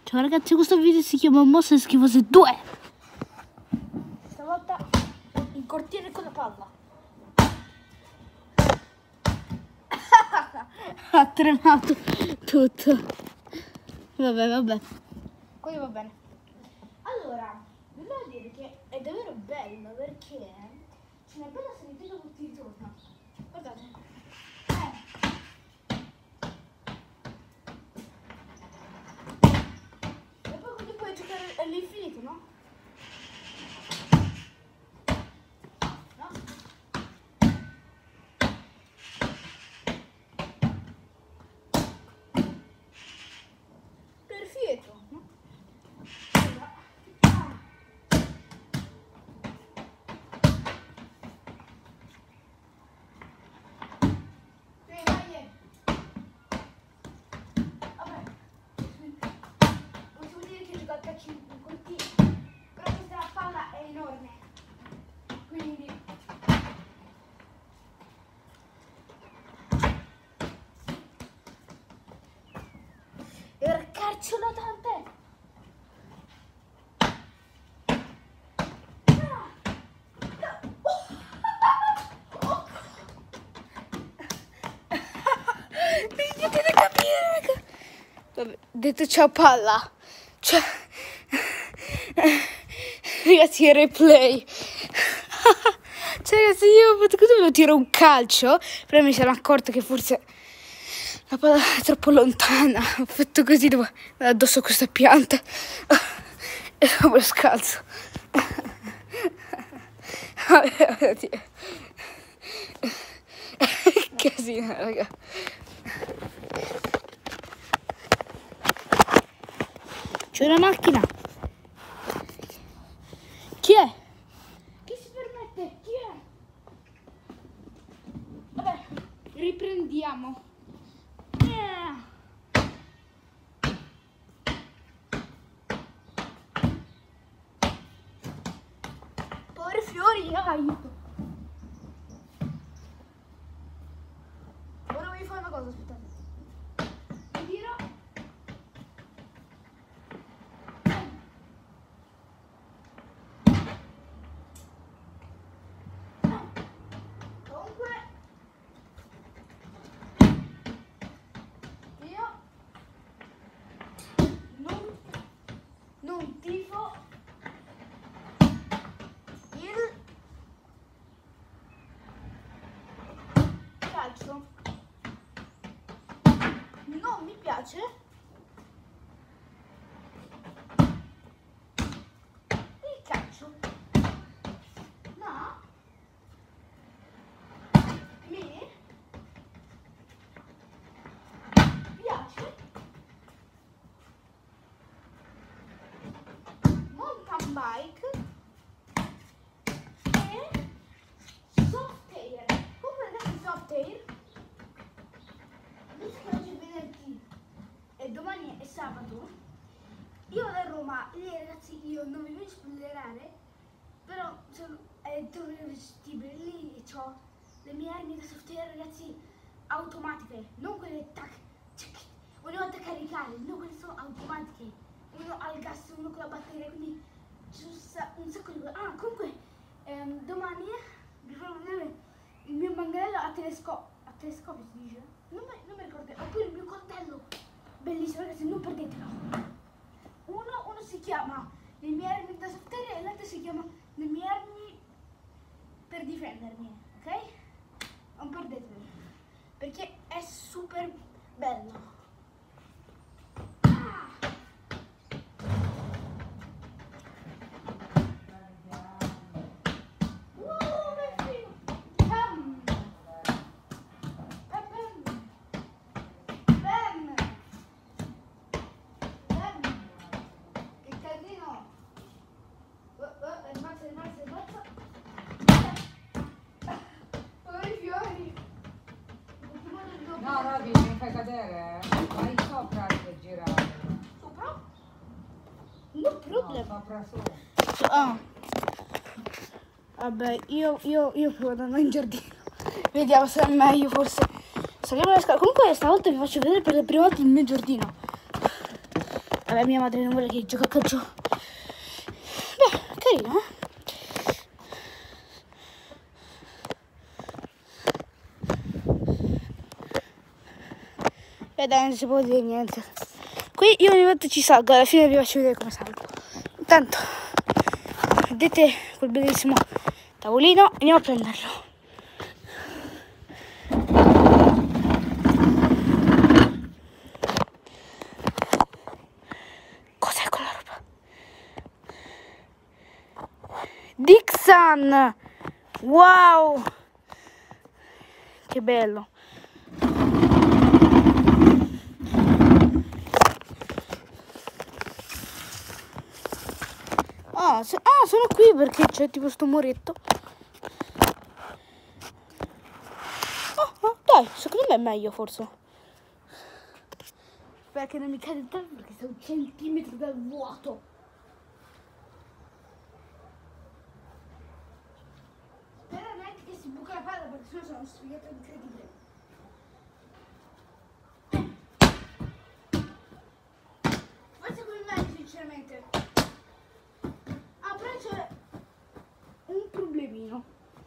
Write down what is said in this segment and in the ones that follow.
Ciao ragazzi, questo video si chiama Mosse Schifose 2. Stavolta il cortile con la palla. Ha tremato tutto. Vabbè. Così va bene. Allora, devo dire che è davvero bello perché c'è una bella salitina tutti intorno. Guardate. All'infinito, no? No? Perfetto, no? Vabbè, possiamo dire che ho giocato a 5 corti, però questa palla è enorme, quindi e ora calciolo tante. Potete capire, raga. Vabbè, detto ciao palla. Ciao. Ragazzi, il replay. Cioè, ragazzi, io ho fatto così, dovevo tirare un calcio, però mi sono accorto che forse la palla è troppo lontana. Ho fatto così, devo andare addosso a questa pianta e dopo scalzo. Vabbè, casino, raga. C'è una macchina. Chi è? Chi si permette? Chi è? Vabbè, riprendiamo. Poveri fiori, aiuto. Ora voglio fare una cosa, aspettate. Tiro. Comunque io non tifo il calcio. Non mi piace il calcio. No, mi piace mountain bike e soft air. Come vedete soft air? Visto che oggi è venerdì e domani è sabato, io vado a Roma e ragazzi io non vi voglio spoilerare, però è irresistibile. Lì ho le mie armi da soft air, ragazzi, automatiche, non quelle tac, ogni volta caricare, no, quelle sono automatiche, uno al gas, uno con la batteria, quindi c'è un sacco di cose. Ah, comunque domani vi farò vedere il mio manganello a telescopio si dice? Non mi ricordo, oppure il mio coltello, bellissimo ragazzi, non perdetelo. Uno si chiama le mie armi da soft air e l'altro si chiama le mie armi per difendermi, ok? Non perdetelo, perché è super bello. No, Roby, mi fai cadere, vai sopra per girare. Sopra? No problem. No, sopra su. Ah. Vabbè, io provo ad andare in giardino. Vediamo se è meglio, forse. Saliamo le scale. Comunque stavolta vi faccio vedere per la prima volta il mio giardino. Vabbè, mia madre non vuole che giochi a calcio. Beh, carino, eh? E dai, non si può dire niente. Qui io ogni volta ci salgo, alla fine vi faccio vedere come salgo. Intanto, vedete quel bellissimo tavolino, andiamo a prenderlo. Cos'è quella roba? Dixon! Wow! Che bello! Sono qui perché c'è tipo sto muretto. Dai, secondo me è meglio forse. Spero che non mi cade il telefono perché sta un centimetro dal vuoto. Spero neanche che si buca la palla perché sennò sono sfigato incredibile. Forse come meglio sinceramente. Però c'è un problemino.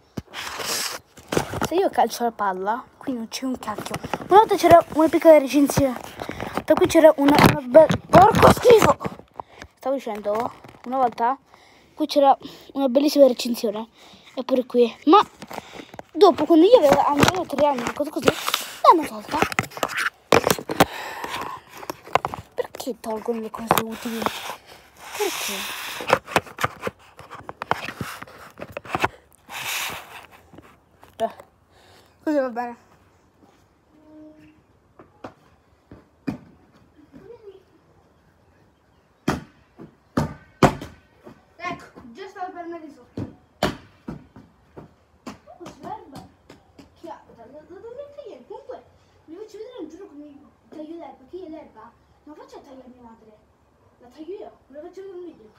Se io calcio la palla, qui non c'è un cacchio. Una volta c'era una piccola recinzione. Da qui c'era una bella... Porco schifo! Stavo dicendo, una volta qui c'era una bellissima recinzione. Eppure qui. Ma dopo, quando io avevo 3 anni, una cosa così, l'hanno tolta. Perché tolgono le cose utili? Perché? Così va bene. Ecco, già stavo per me di sotto. Sverba. Che ha? La dovrei tagliare. Comunque, vi faccio vedere un giorno come taglio l'erba. Che io l'erba non faccio tagliare mia madre. La taglio io. Ve lo faccio vedere un video.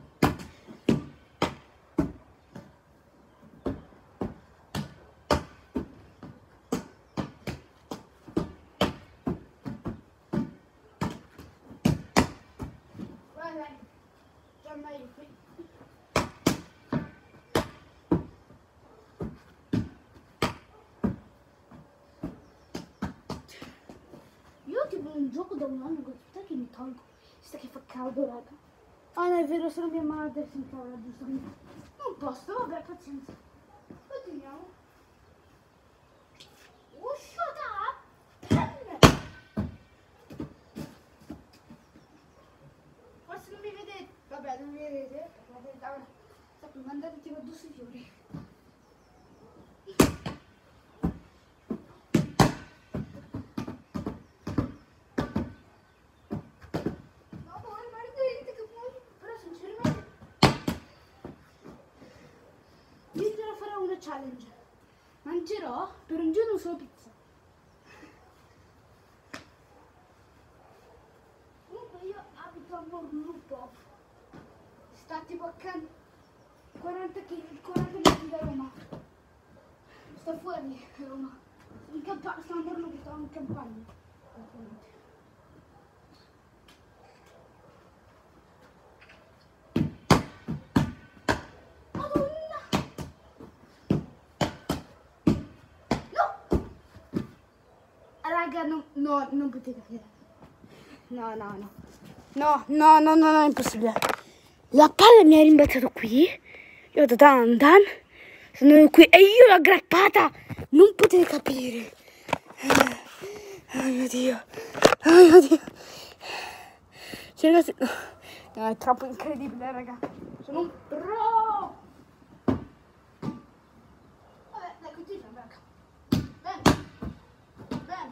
Meglio qui. Io tipo un gioco da un anno, aspetta che mi tolgo. Sta che fa caldo, raga. Ah no, è vero, sono mia madre, si incavola giustamente. Non posso, vabbè, pazienza. Continuiamo. Uscita! Forse non mi vedete. Vabbè, non mi vedete. Sta qui mandate tipo addosso i fiori. No, Margherita, che poi. Però sinceramente io te la farò una challenge. Mangerò per un giorno solo pizza. Comunque io abito a Morlupo. Sta tipo a 40 minuti da Roma. Sta fuori da Roma. In campagna, sta a Morlupo, sta in campagna. Madonna! No! Raga, no, non potete capire. No, è impossibile. La palla mi ha rimbalzato qui. Io da Dan sono qui e io l'ho aggrappata. Non potete capire. Oh mio Dio. Oh mio Dio. Cioè, ragazzi, no, è troppo incredibile, raga. Sono un pro. Vabbè, dai, continua, raga. Bene.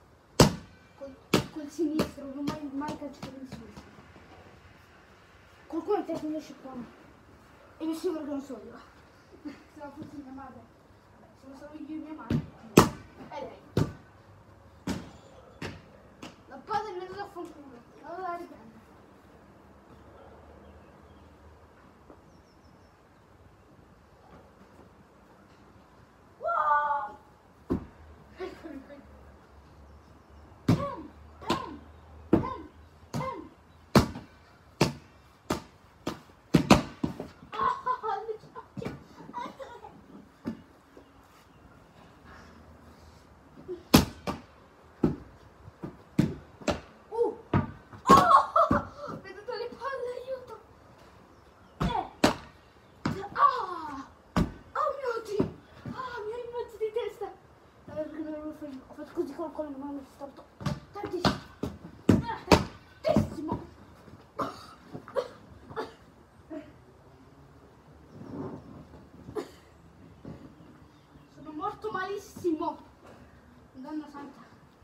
Col sinistro, non mai calcio con il sinistro. Qualcuno è tecnico scippone. E mi sembra che non so io. Se no fosse mia madre. Sono solo io e mia madre. E lei. La palla è venuta a fanculo. Non la riprendo. Wow! Eccoli qui. quello mi hanno storto tantissimo. Tantissimo. Sono morto malissimo. Madonna santa.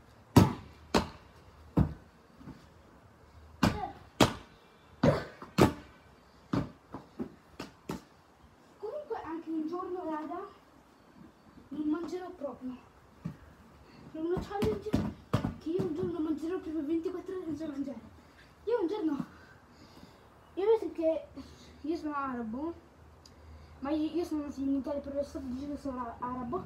Comunque anche un giorno, raga, non mangerò proprio. È una challenge che io un giorno mangerò più per 24 ore senza mangiare. Io un giorno, io vedo che io sono arabo, ma io sono nato in Italia per l'estate, dicevo che sono arabo.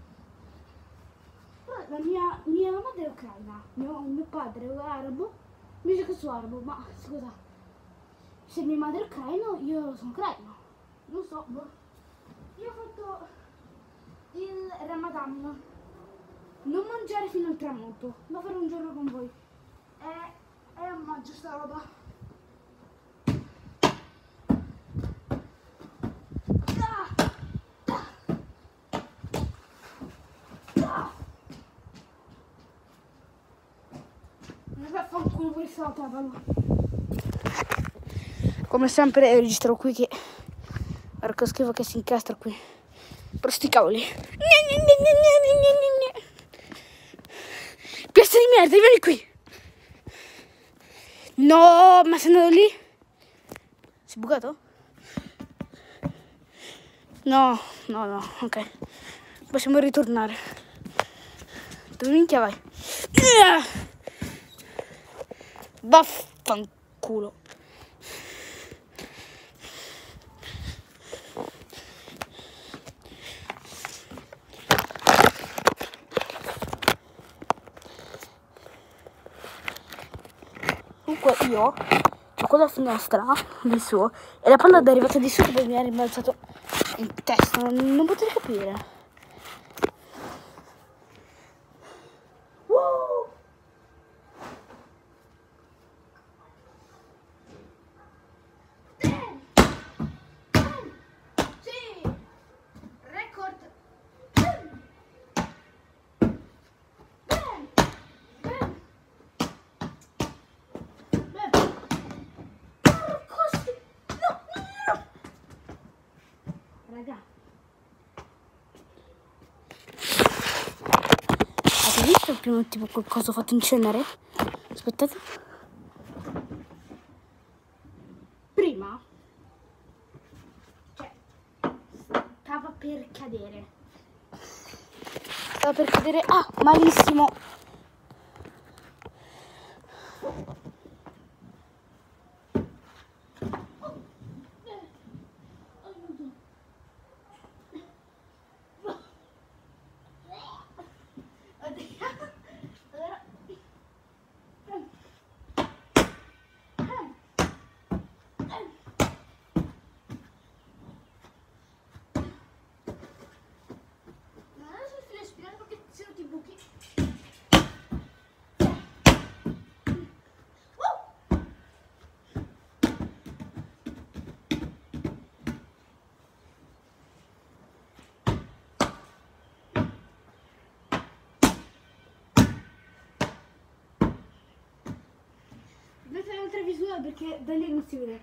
Però la mia madre è ucraina, mio padre è arabo, mi dice che sono arabo, ma scusa, se mia madre è ucraina, io sono ucraino. Non so, boh. Io ho fatto il Ramadan. Non mangiare fino al tramonto, lo farò un giorno con voi. È un omaggio sta roba. Non va fanculo questa tavola. Come sempre registro qui che porco schifo che si incastra qui. Per sti cavoli. Piazza di merda, vieni qui. No, ma sei andato lì? Si è bucato? No, ok. Possiamo ritornare. Dove minchia vai? Vaffanculo. Comunque io ho quella finestra di su e la palla è arrivata di sotto e mi ha rimbalzato in testa, non potete capire. Sì, record. Raga, avete visto il primo tipo qualcosa ho fatto incendere? Aspettate. Prima, cioè, stava per cadere. Ah, malissimo. Mettere un'altra visuale perché da lì non si vede.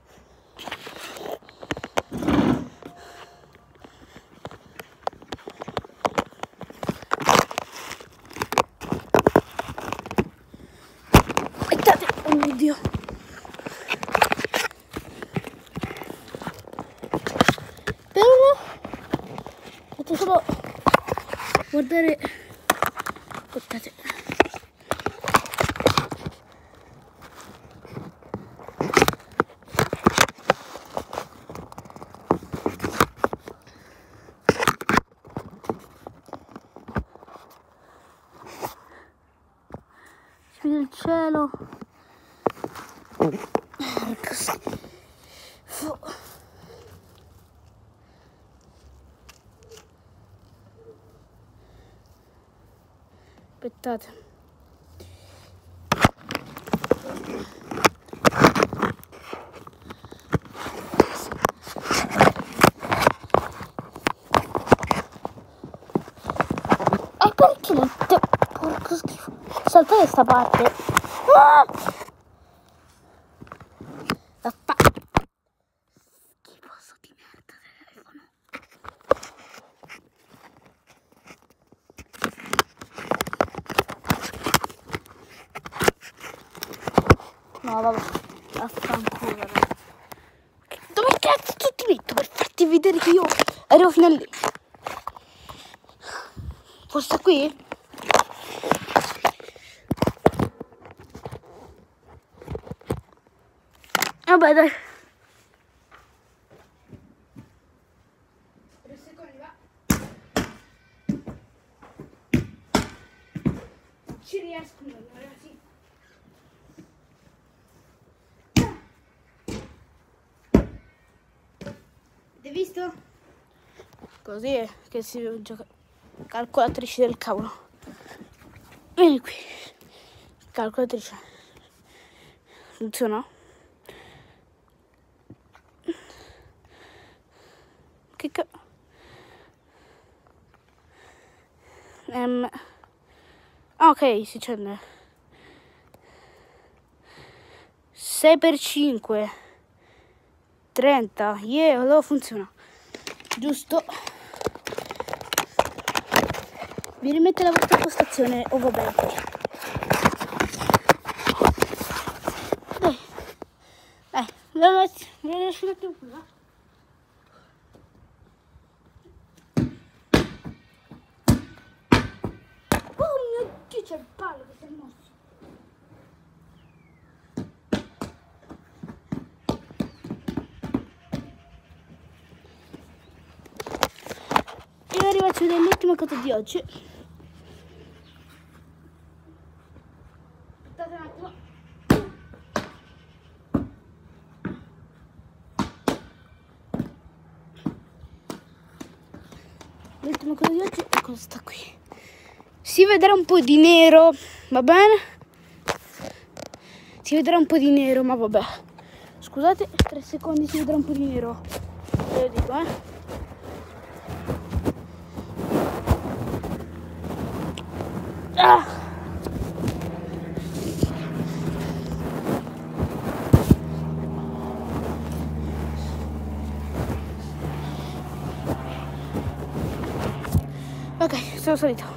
Aspettate, oh mio Dio. Però potete solo guardare. Aspettate. Il cielo. Aspettate. Perché non te... Porco saltare sta parte. Ah! Schifoso di merda telefono. No, vabbè, affanculo, ragazzi. Dove cazzo ti metto per farti vedere che io arrivo fino a lì? Forse qui? Vabbè, dai. 3 secondi, va. Ci riescono, ragazzi. Avete visto? Così è che si gioca. Calcolatrice del cavolo. Vieni qui. Calcolatrice. Funziona? Che ok, si accende. 6 per 5 30. Yeah, allora funziona. Giusto. Vi rimette la vostra postazione o vabbè. Dai, mi riesci a mettere qui, va? C'è il palo che si è mosso. E arrivaci a vedere l'ultima cosa di oggi. Aspettate un attimo. L'ultima cosa di oggi è questa qui. Si vedrà un po' di nero, va bene? Si vedrà un po' di nero, ma vabbè. Scusate, 3 secondi, si vedrà un po' di nero. Ve lo dico, Ah! Ok, sono salito.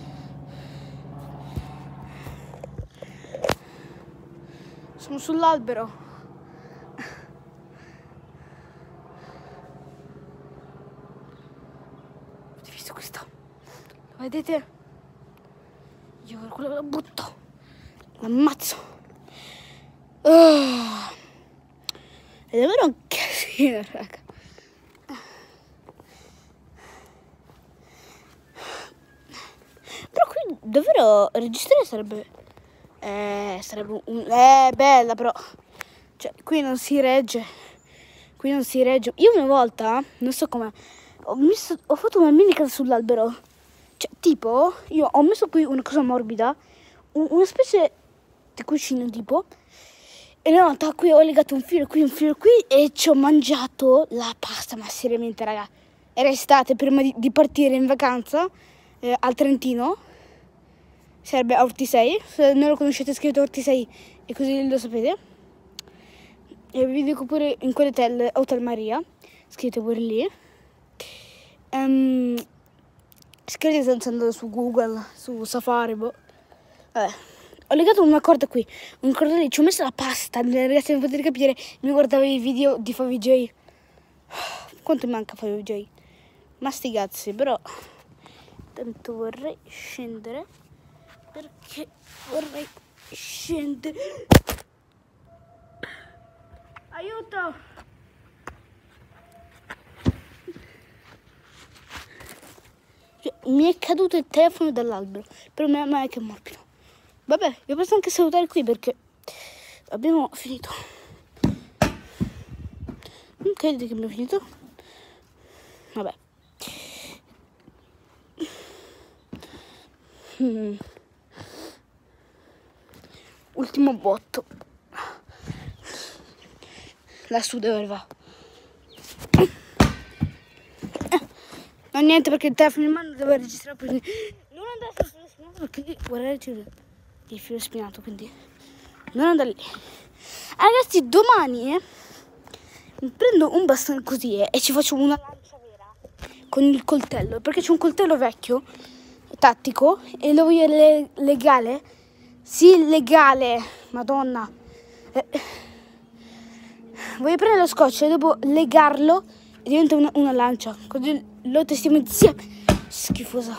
Sono sull'albero. Avete visto questo? Lo vedete? Io per quello lo butto. L'ammazzo. È davvero un casino, raga. Però qui davvero registrare sarebbe bella, però cioè qui non si regge. Io una volta, non so come, ho fatto una mini casa sull'albero. Cioè tipo io ho messo qui una cosa morbida, una specie di cuscino tipo, e una volta qui ho legato un filo qui e ci ho mangiato la pasta. Ma seriamente, raga, era estate prima di partire in vacanza al Trentino. Sarebbe a Ortisei, se non lo conoscete scrivete Ortisei e così lo sapete. E vi dico pure in quell'hotel, Hotel Maria, scrivete pure lì. Scrivete senza andare su Google, su Safari, boh. Vabbè. Ho legato una corda qui, una corda lì, ci ho messo la pasta. Ragazzi, non potete capire, mi guardavo i video di Favij. Quanto manca Favij? Ma sti cazzi, però tanto vorrei scendere. Perché vorrei scendere. Aiuto! Cioè, mi è caduto il telefono dall'albero. Però ma è che è morbido. Vabbè, io posso anche salutare qui perché abbiamo finito. Non credete che abbiamo finito? Vabbè. Ultimo botto. Lassù dove va? No, niente, perché il telefono in mano deve registrare. Non andare sulla strada perché guardate. il filo spinato, quindi non andare lì. Ragazzi, domani prendo un bastone così e ci faccio una lancia vera con il coltello, perché c'è un coltello vecchio, tattico, e lo voglio legale. Sì, legale, madonna. Voglio prendere lo scotch e dopo legarlo e diventa una lancia, così lo testiamo insieme. Schifosa.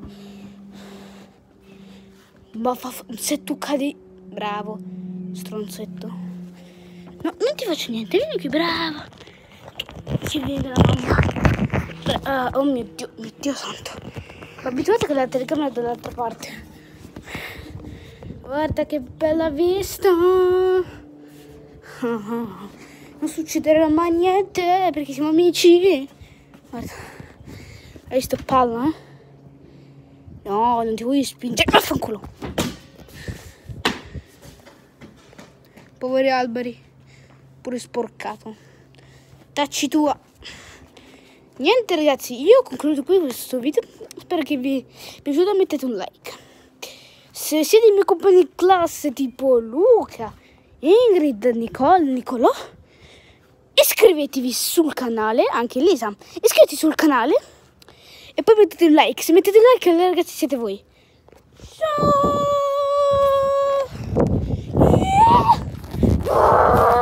Ma se tu cadi, bravo, stronzetto. No, non ti faccio niente, vieni qui, bravo. Ci viene la mamma. Oh mio Dio santo. Abituate con la telecamera dall'altra parte. Guarda che bella vista. Non succederà mai niente perché siamo amici. Guarda. Hai visto palla, No, non ti voglio spingere. Vaffanculo. Poveri alberi. Pure sporcato. Tacci tua. Niente ragazzi, io concludo qui questo video. Spero che vi sia piaciuto, mettete un like. Se siete i miei compagni di classe tipo Luca, Ingrid, Nicolò, iscrivetevi sul canale, anche Lisa, iscrivetevi sul canale e poi mettete un like. Se mettete un like, ragazzi, siete voi. Ciao! Yeah!